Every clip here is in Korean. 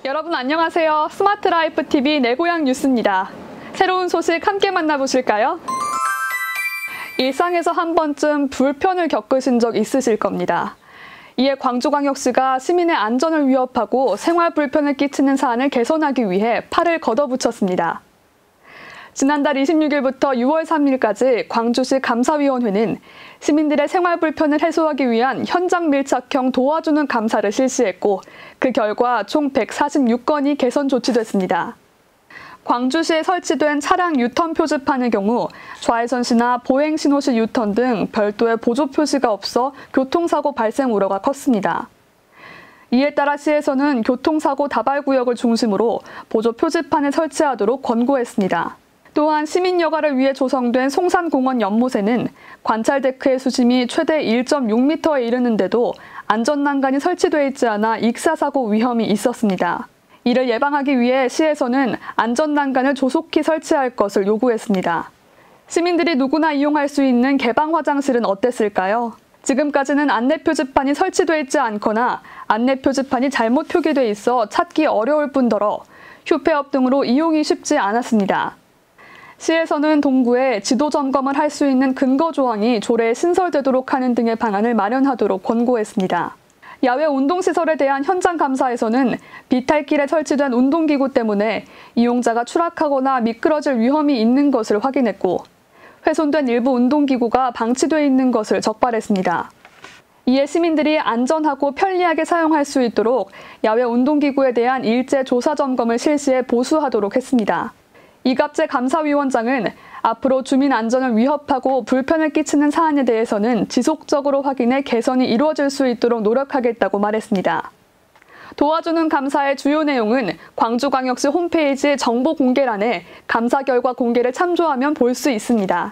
여러분 안녕하세요. 스마트라이프 TV 내 고향 뉴스입니다. 새로운 소식 함께 만나보실까요? 일상에서 한 번쯤 불편을 겪으신 적 있으실 겁니다. 이에 광주광역시가 시민의 안전을 위협하고 생활 불편을 끼치는 사안을 개선하기 위해 팔을 걷어붙였습니다. 지난달 26일부터 6월 3일까지 광주시 감사위원회는 시민들의 생활 불편을 해소하기 위한 현장 밀착형 도와주는 감사를 실시했고 그 결과 총 146건이 개선 조치됐습니다. 광주시에 설치된 차량 유턴 표지판의 경우 좌회전시나 보행신호시 유턴 등 별도의 보조 표시가 없어 교통사고 발생 우려가 컸습니다. 이에 따라 시에서는 교통사고 다발구역을 중심으로 보조 표지판을 설치하도록 권고했습니다. 또한 시민 여가를 위해 조성된 송산공원 연못에는 관찰 데크의 수심이 최대 1.6m에 이르는데도 안전난간이 설치되어 있지 않아 익사사고 위험이 있었습니다. 이를 예방하기 위해 시에서는 안전난간을 조속히 설치할 것을 요구했습니다. 시민들이 누구나 이용할 수 있는 개방 화장실은 어땠을까요? 지금까지는 안내 표지판이 설치되어 있지 않거나 안내 표지판이 잘못 표기돼 있어 찾기 어려울 뿐더러 휴폐업 등으로 이용이 쉽지 않았습니다. 시에서는 동구에 지도 점검을 할 수 있는 근거 조항이 조례에 신설되도록 하는 등의 방안을 마련하도록 권고했습니다. 야외 운동시설에 대한 현장 감사에서는 비탈길에 설치된 운동기구 때문에 이용자가 추락하거나 미끄러질 위험이 있는 것을 확인했고 훼손된 일부 운동기구가 방치되어 있는 것을 적발했습니다. 이에 시민들이 안전하고 편리하게 사용할 수 있도록 야외 운동기구에 대한 일제 조사 점검을 실시해 보수하도록 했습니다. 이갑재 감사위원장은 앞으로 주민 안전을 위협하고 불편을 끼치는 사안에 대해서는 지속적으로 확인해 개선이 이루어질 수 있도록 노력하겠다고 말했습니다. 도와주는 감사의 주요 내용은 광주광역시 홈페이지 정보 공개란에 감사 결과 공개를 참조하면 볼 수 있습니다.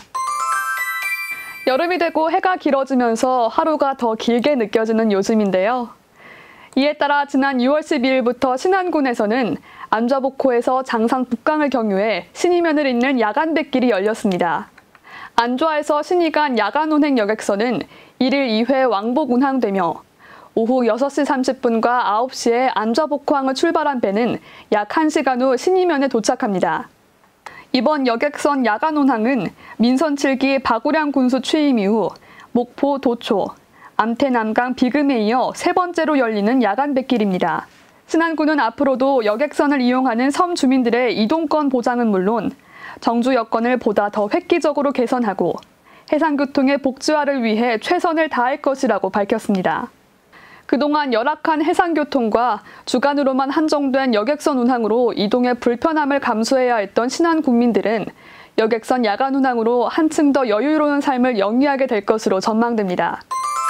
여름이 되고 해가 길어지면서 하루가 더 길게 느껴지는 요즘인데요. 이에 따라 지난 6월 12일부터 신안군에서는 안좌복호에서 장상 북강을 경유해 신의면을 잇는 야간백길이 열렸습니다. 안좌에서 신의 간 야간 운행 여객선은 1일 2회 왕복 운항되며 오후 6시 30분과 9시에 안좌복호항을 출발한 배는 약 1시간 후 신의면에 도착합니다. 이번 여객선 야간 운항은 민선 7기 박우량 군수 취임 이후 목포 도초, 암태 남강 비금에 이어 세 번째로 열리는 야간백길입니다. 신안군은 앞으로도 여객선을 이용하는 섬 주민들의 이동권 보장은 물론 정주 여건을 보다 더 획기적으로 개선하고 해상교통의 복지화를 위해 최선을 다할 것이라고 밝혔습니다. 그동안 열악한 해상교통과 주간으로만 한정된 여객선 운항으로 이동의 불편함을 감수해야 했던 신안 국민들은 여객선 야간 운항으로 한층 더 여유로운 삶을 영위하게 될 것으로 전망됩니다.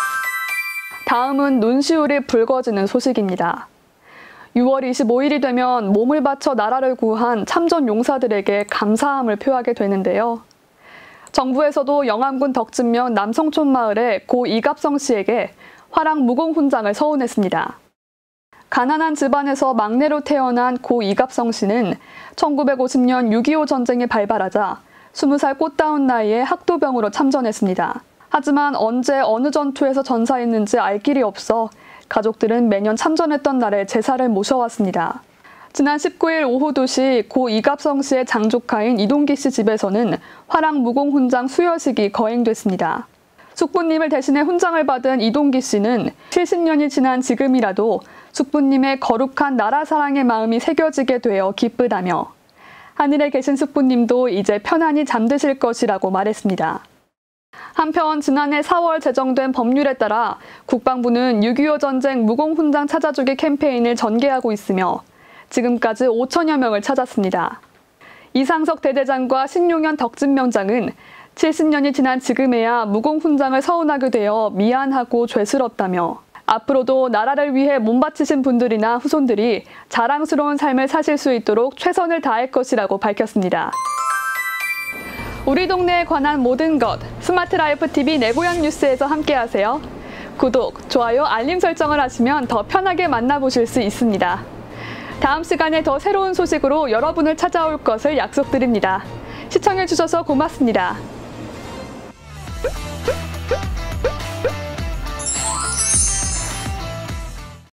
다음은 눈시울이 붉어지는 소식입니다. 6월 25일이 되면 몸을 바쳐 나라를 구한 참전 용사들에게 감사함을 표하게 되는데요. 정부에서도 영암군 덕진면 남성촌 마을의 고 이갑성 씨에게 화랑 무공훈장을 서운했습니다. 가난한 집안에서 막내로 태어난 고 이갑성 씨는 1950년 6.25 전쟁이 발발하자 20살 꽃다운 나이에 학도병으로 참전했습니다. 하지만 언제 어느 전투에서 전사했는지 알 길이 없어 가족들은 매년 참전했던 날에 제사를 모셔왔습니다. 지난 19일 오후 2시 고 이갑성 씨의 장조카인 이동기 씨 집에서는 화랑 무공훈장 수여식이 거행됐습니다. 숙부님을 대신해 훈장을 받은 이동기 씨는 70년이 지난 지금이라도 숙부님의 거룩한 나라 사랑의 마음이 새겨지게 되어 기쁘다며 하늘에 계신 숙부님도 이제 편안히 잠드실 것이라고 말했습니다. 한편 지난해 4월 제정된 법률에 따라 국방부는 6.25 전쟁 무공훈장 찾아주기 캠페인을 전개하고 있으며 지금까지 5천여 명을 찾았습니다. 이상석 대대장과 신용현 덕진명장은 70년이 지난 지금에야 무공훈장을 서운하게 되어 미안하고 죄스럽다며 앞으로도 나라를 위해 몸바치신 분들이나 후손들이 자랑스러운 삶을 사실 수 있도록 최선을 다할 것이라고 밝혔습니다. 우리 동네에 관한 모든 것, 스마트라이프 TV 내 고향 뉴스에서 함께하세요. 구독, 좋아요, 알림 설정을 하시면 더 편하게 만나보실 수 있습니다. 다음 시간에 더 새로운 소식으로 여러분을 찾아올 것을 약속드립니다. 시청해주셔서 고맙습니다.